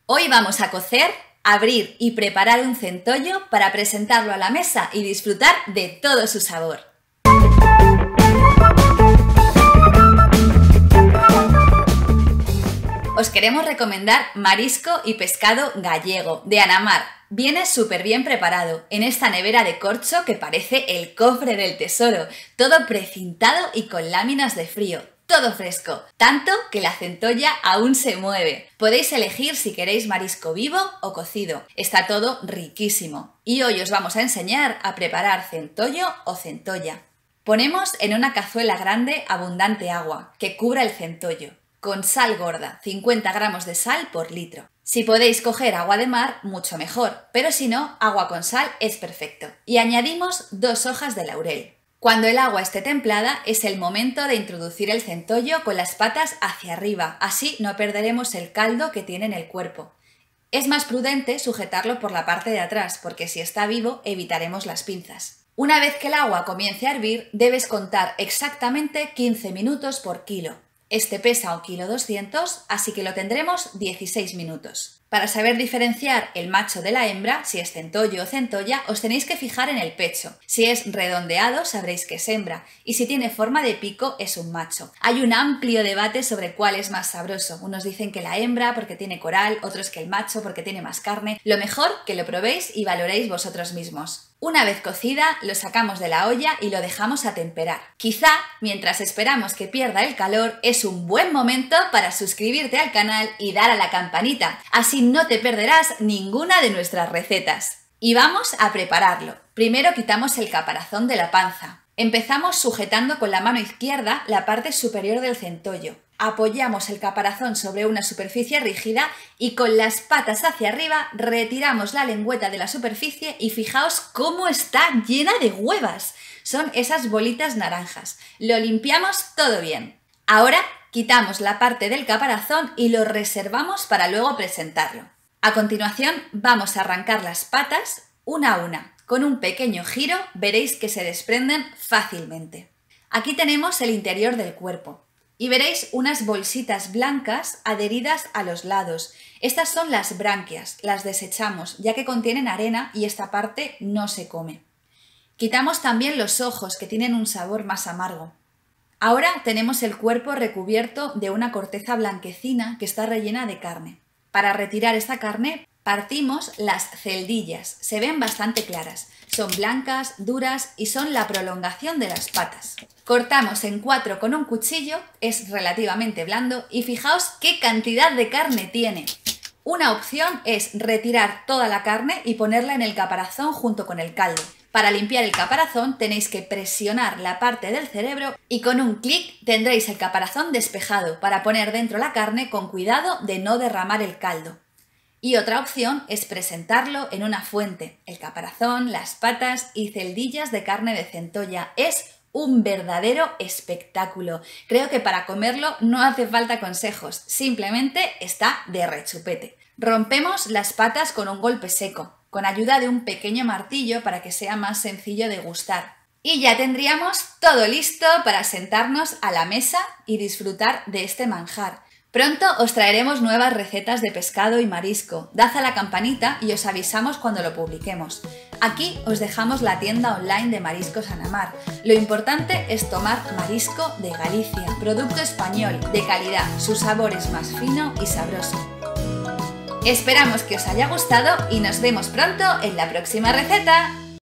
Hoy vamos a cocer, abrir y preparar un centollo para presentarlo a la mesa y disfrutar de todo su sabor. Os queremos recomendar marisco y pescado gallego de Anamar. Viene súper bien preparado en esta nevera de corcho que parece el cofre del tesoro, todo precintado y con láminas de frío. Todo fresco, tanto que la centolla aún se mueve. Podéis elegir si queréis marisco vivo o cocido. Está todo riquísimo. Y hoy os vamos a enseñar a preparar centollo o centolla. Ponemos en una cazuela grande abundante agua que cubra el centollo. Con sal gorda, 50 gramos de sal por litro. Si podéis coger agua de mar, mucho mejor, pero si no, agua con sal es perfecto. Y añadimos 2 hojas de laurel. Cuando el agua esté templada es el momento de introducir el centollo con las patas hacia arriba, así no perderemos el caldo que tiene en el cuerpo. Es más prudente sujetarlo por la parte de atrás, porque si está vivo evitaremos las pinzas. Una vez que el agua comience a hervir, debes contar exactamente 15 minutos por kilo. Este pesa 1,2 kg, así que lo tendremos 16 minutos. Para saber diferenciar el macho de la hembra, si es centollo o centolla, os tenéis que fijar en el pecho. Si es redondeado, sabréis que es hembra, y si tiene forma de pico, es un macho. Hay un amplio debate sobre cuál es más sabroso. Unos dicen que la hembra porque tiene coral, otros que el macho porque tiene más carne. Lo mejor que lo probéis y valoréis vosotros mismos. Una vez cocida, lo sacamos de la olla y lo dejamos a temperar. Quizá, mientras esperamos que pierda el calor, es un buen momento para suscribirte al canal y dar a la campanita. Así no te perderás ninguna de nuestras recetas. Y vamos a prepararlo. Primero quitamos el caparazón de la panza. Empezamos sujetando con la mano izquierda la parte superior del centollo. Apoyamos el caparazón sobre una superficie rígida y con las patas hacia arriba retiramos la lengüeta de la superficie y fijaos cómo está llena de huevas. Son esas bolitas naranjas. Lo limpiamos todo bien. Ahora quitamos la parte del caparazón y lo reservamos para luego presentarlo. A continuación vamos a arrancar las patas una a una. Con un pequeño giro veréis que se desprenden fácilmente. Aquí tenemos el interior del cuerpo. Y veréis unas bolsitas blancas adheridas a los lados. Estas son las branquias, las desechamos ya que contienen arena y esta parte no se come. Quitamos también los ojos que tienen un sabor más amargo. Ahora tenemos el cuerpo recubierto de una corteza blanquecina que está rellena de carne. Para retirar esta carne partimos las celdillas, se ven bastante claras. Son blancas, duras y son la prolongación de las patas. Cortamos en 4 con un cuchillo, es relativamente blando y fijaos qué cantidad de carne tiene. Una opción es retirar toda la carne y ponerla en el caparazón junto con el caldo. Para limpiar el caparazón tenéis que presionar la parte del cerebro y con un clic tendréis el caparazón despejado para poner dentro la carne con cuidado de no derramar el caldo. Y otra opción es presentarlo en una fuente. El caparazón, las patas y celdillas de carne de centolla. Es un verdadero espectáculo. Creo que para comerlo no hace falta consejos, simplemente está de rechupete. Rompemos las patas con un golpe seco, con ayuda de un pequeño martillo para que sea más sencillo de gustar. Y ya tendríamos todo listo para sentarnos a la mesa y disfrutar de este manjar. Pronto os traeremos nuevas recetas de pescado y marisco. Dad a la campanita y os avisamos cuando lo publiquemos. Aquí os dejamos la tienda online de Mariscos Anamar. Lo importante es tomar marisco de Galicia, producto español, de calidad, su sabor es más fino y sabroso. Esperamos que os haya gustado y nos vemos pronto en la próxima receta.